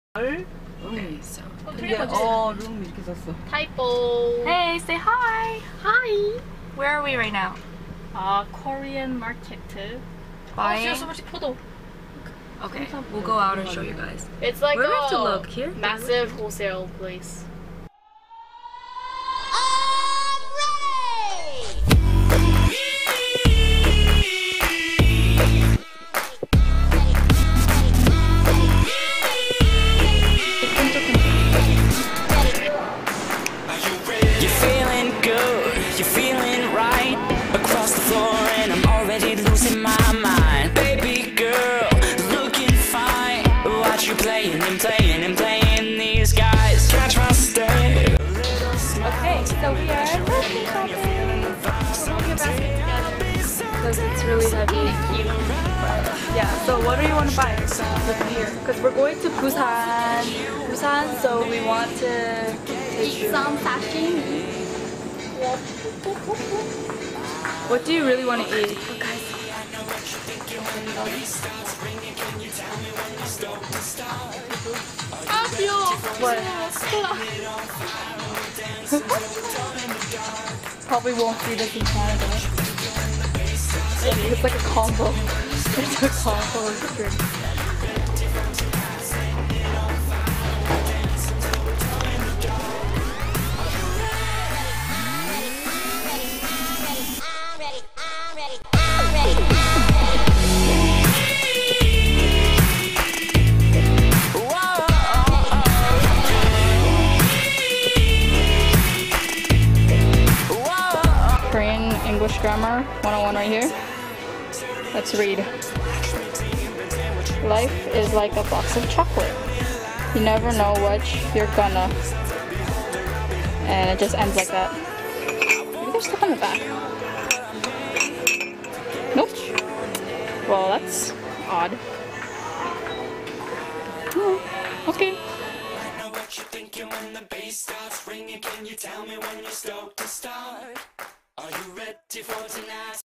Okay, so 룸 이렇게 썼어. Typo. hey, say hi. Hi. Where are we right now? Korean market. Buying. 포도. Okay, we'll go out and show you guys. It's like Where do we have to a look? Here? massive wholesale place. You're feeling good, you're feeling right. Across the floor and I'm already losing my mind. Baby girl, looking fine. Watch you playing and playing and playing these guys. Catch my stare. Okay, so we are grocery shopping. Because it's really heavy. Yeah, so what do you want to buy? Because we're going to Busan, so we want to Eat some sashimi. What do you really want to eat? What? Probably won't see this in Canada. It's like a combo. It's a combo of drinks. Korean English grammar 101 right here. Let's read. Life is like a box of chocolate. You never know what you're gonna. And it just ends like that. Maybe there's stuff on the back. Nope. Well, that's odd. Okay. When the bass starts ringing, can you tell me when you're stoked to start? Are you ready for tonight?